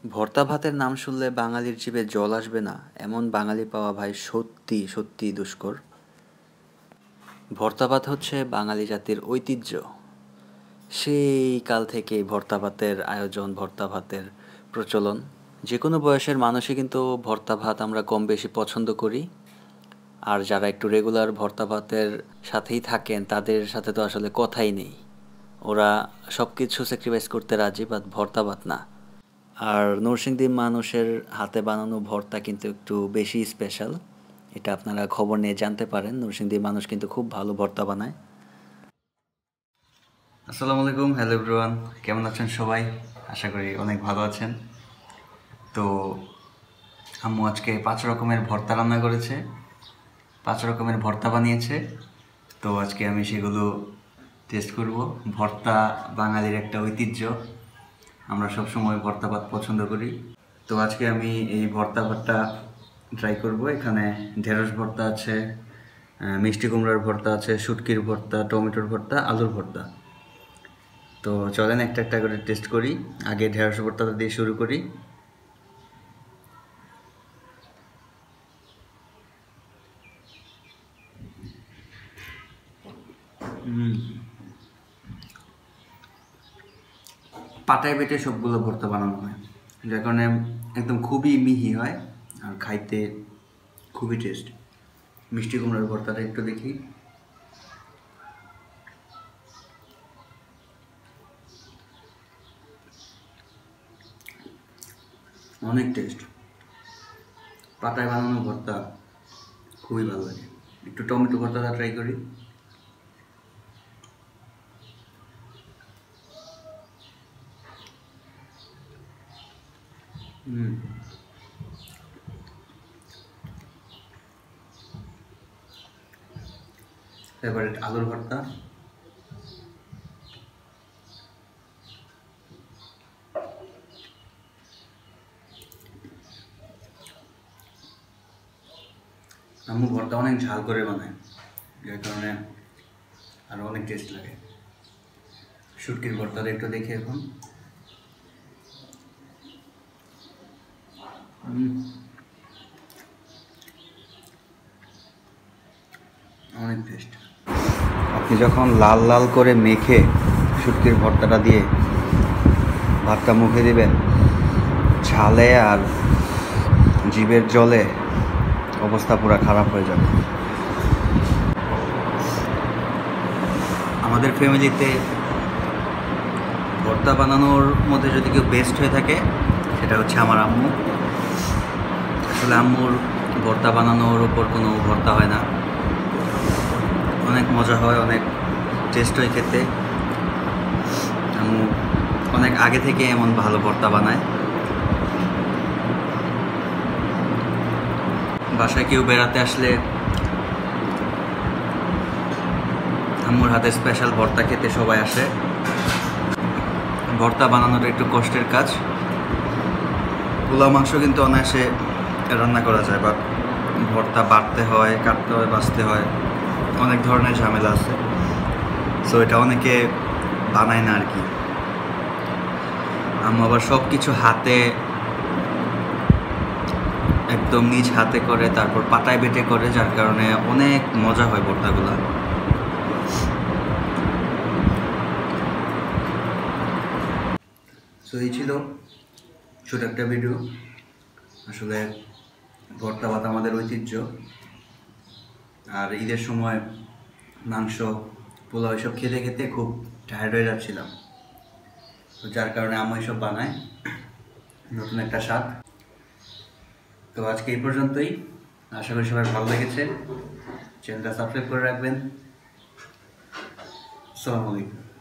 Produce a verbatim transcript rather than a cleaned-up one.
ভর্তা ভাতের নাম শুনলে বাঙালির জিভে জল আসবে না এমন বাঙালি পাওয়া ভাই সত্যি সত্যি দুষ্কর। ভর্তা ভাত হচ্ছে বাঙালি জাতির ঐতিহ্য। সেই কাল থেকেই ভর্তা ভাতের আয়োজন, ভর্তা ভাতের প্রচলন। যে কোনো বয়সের মানুষই কিন্তু ভর্তা ভাত আমরা কম বেশি পছন্দ করি। আর যারা একটু রেগুলার ভর্তা ভাতের সাথেই থাকেন তাদের সাথে তো আসলে কথাই নেই। ওরা সব কিছু স্যাক্রিফাইস করতে রাজি, বাট ভর্তা ভাত না। আর নরসিংদীর মানুষের হাতে বানানো ভর্তা কিন্তু একটু বেশি স্পেশাল। এটা আপনারা খবর নিয়ে জানতে পারেন, নরসিংদীর মানুষ কিন্তু খুব ভালো ভর্তা বানায়। আসসালামু আলাইকুম, হ্যালো এভরিওয়ান, কেমন আছেন সবাই? আশা করি অনেক ভালো আছেন। তো আম্মু আজকে পাঁচ রকমের ভর্তা রান্না করেছে, পাঁচ রকমের ভর্তা বানিয়েছে। তো আজকে আমি সেগুলো টেস্ট করব। ভর্তা বাঙালির একটা ঐতিহ্য, আমরা সবসময় ভর্তা ভাত পছন্দ করি। তো আজকে আমি এই ভর্তা ভাতটা ট্রাই করব। এখানে ঢেঁড়স ভর্তা আছে, মিষ্টি কুমড়ার ভর্তা আছে, শুটকির ভর্তা, টমেটোর ভর্তা, আলুর ভর্তা। তো চলেন একটা একটা করে টেস্ট করি। আগে ঢেঁড়স ভর্তাটা দিয়ে শুরু করি। পাটায় বেটে সবগুলো ভর্তা বানানো হয়, যার কারণে একদম খুবই মিহি হয় আর খাইতে খুবই টেস্ট। মিষ্টি কুমড়ার ভর্তাটা একটু দেখি। অনেক টেস্ট। পাতায় বানানো ভর্তা খুবই ভালো লাগে। একটু টমেটো ভর্তাটা ট্রাই করি। হুম, ফেভারিট আলুর ভর্তা। আম্মু ভর্তা অনেক ঝাল করে বানায়, যার কারণে আরও অনেক টেস্ট লাগে। শুটকির ভর্তাটা একটু দেখি এখন। অনেক টেস্ট। আপনি যখন লাল লাল করে মেখে শুটকির ভর্তাটা দিয়ে ভাতটা মুখে দিবেন, ঝালে আর জিভের জলে অবস্থা পুরো খারাপ হয়ে যাবে। আমাদের ফ্যামিলিতে ভর্তা বানানোর মধ্যে যদি কেউ বেস্ট হয়ে থাকে সেটা হচ্ছে আমার আম্মু। আসলে আম্মুর ভর্তা বানানোর ওপর কোনো ভর্তা হয় না। অনেক মজা হয়, অনেক টেস্ট হয় খেতে। আম্মু অনেক আগে থেকে এমন ভালো ভর্তা বানায়। বাসায় কেউ বেড়াতে আসলে আম্মুর হাতে স্পেশাল ভর্তা খেতে সবাই আসে। ভর্তা বানানোটা একটু কষ্টের কাজ। পোলাও মাংস কিন্তু অনায়াসে রান্না করা যায়, বাট ভর্তা বাটতে হয়, কাটতে হয়, বাছতে হয়, অনেক ধরনের ঝামেলা আছে। সো এটা অনেকে বানায় না আর কি। আম্মু আবার সব কিছু হাতে একদম নিজ হাতে করে, তারপর পাটায় বেটে করে, যার কারণে অনেক মজা হয় ভর্তাগুলা। সো এই ছিল ছোট একটা ভিডিও। আসলে ভর্তা ভাত আমাদের ঐতিহ্য, আর ঈদের সময় মাংস, পোলাও এসব খেতে খেতে খুব টায়ার্ড হয়ে যাচ্ছিলাম, তো যার কারণে আম্মু এসব বানায়, নতুন একটা স্বাদ। তো আজকে এই পর্যন্তই। আশা করি সবার ভালো লেগেছে। চ্যানেলটা সাবস্ক্রাইব করে রাখবেন। আসসালামু আলাইকুম।